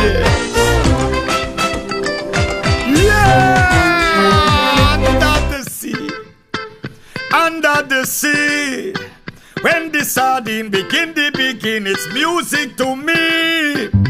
Yeah, under the sea. When the sardine begin, it's music to me.